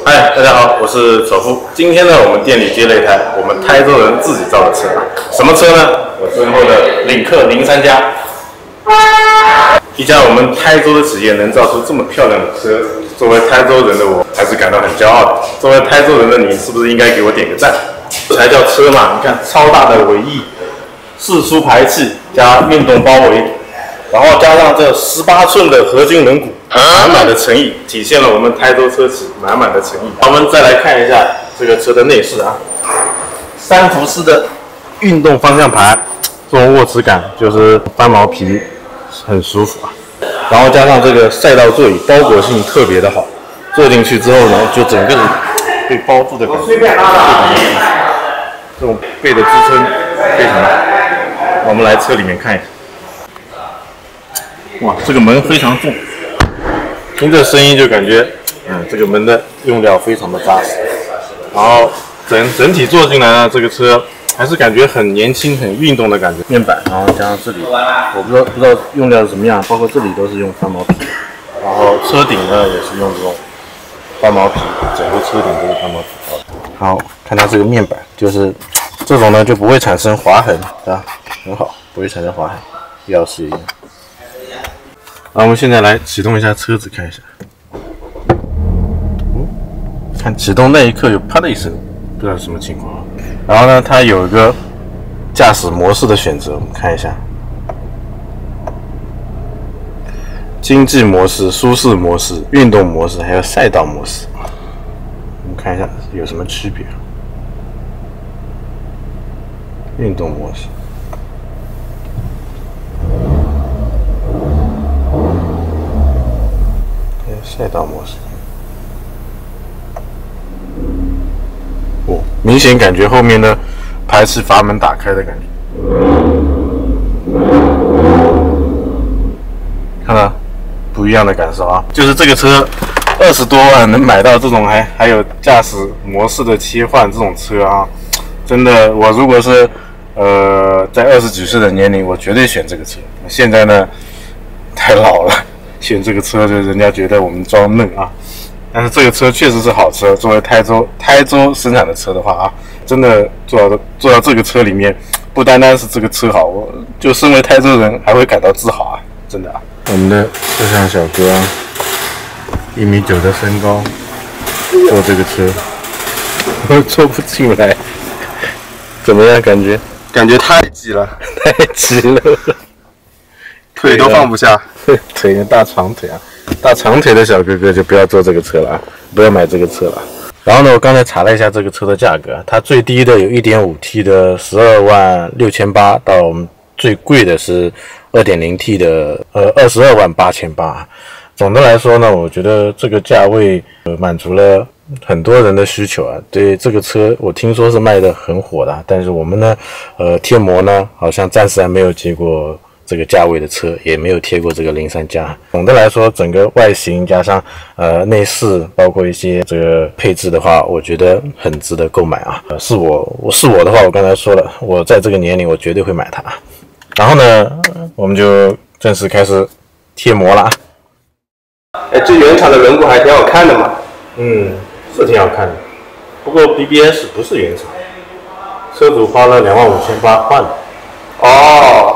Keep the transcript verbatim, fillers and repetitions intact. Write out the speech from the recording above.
嗨，大家好，我是首富。今天呢，我们店里接了一台我们台州人自己造的车啊。什么车呢？我身后的领克零三加。一家我们台州的企业能造出这么漂亮的车，作为台州人的我还是感到很骄傲的。作为台州人的你，是不是应该给我点个赞？这才叫车嘛！你看，超大的尾翼，四出排气加运动包围，然后加上这十八寸的合金轮毂。 满满的诚意，体现了我们台州车企满满的诚意。我们再来看一下这个车的内饰啊，三辐式的运动方向盘，这种握持感就是翻毛皮，很舒服啊。然后加上这个赛道座椅，包裹性特别的好，坐进去之后呢，就整个人被包住的感觉，这种背的支撑非常好。我们来车里面看一下，哇，这个门非常重。 听这声音就感觉，嗯，这个门的用料非常的扎实。然后整整体坐进来呢，这个车还是感觉很年轻、很运动的感觉。面板，然后加上这里，我不知道不知道用料是什么样，包括这里都是用翻毛皮。然后车顶呢也是用这种翻毛皮，整个车顶都是翻毛皮做的。好，看它这个面板，就是这种呢就不会产生划痕，啊，很好，不会产生划痕。钥匙也一样。 那我们现在来启动一下车子，看一下。嗯，看启动那一刻有啪的一声，不知道是什么情况。然后呢，它有一个驾驶模式的选择，我们看一下。经济模式、舒适模式、运动模式，还有赛道模式。我们看一下有什么区别。运动模式。 赛道模式，哦，明显感觉后面的排气阀门打开的感觉，看到不一样的感受啊！就是这个车二十多万能买到这种还还有驾驶模式的切换这种车啊，真的，我如果是呃在二十几岁的年龄，我绝对选这个车。现在呢，太老了。 选这个车，就人家觉得我们装嫩啊，但是这个车确实是好车。作为台州台州生产的车的话啊，真的坐到坐到这个车里面，不单单是这个车好，我就身为台州人还会感到自豪啊，真的啊。我们的摄像小哥啊，一米九的身高，坐这个车，我坐不进来，怎么样？感觉？ 感觉太挤了， 太挤了。 腿都放不下， 腿的大长腿啊，大长腿的小哥哥就不要坐这个车了啊，不要买这个车了。然后呢，我刚才查了一下这个车的价格，它最低的有 一点五 T 的十二万六千八，到我们最贵的是 二点零 T 的呃二十二万八千八。总的来说呢，我觉得这个价位呃满足了很多人的需求啊。对这个车，我听说是卖的很火的，但是我们呢，呃贴膜呢好像暂时还没有接过。 这个价位的车也没有贴过这个零三加。总的来说，整个外形加上呃内饰，包括一些这个配置的话，我觉得很值得购买啊。呃，是我我是我的话，我刚才说了，我在这个年龄我绝对会买它。然后呢，我们就正式开始贴膜了啊。 哎，这原厂的轮毂还挺好看的嘛。 嗯，是挺好看的。不过 B B S 不是原厂，车主花了两万五千八换的。 哦。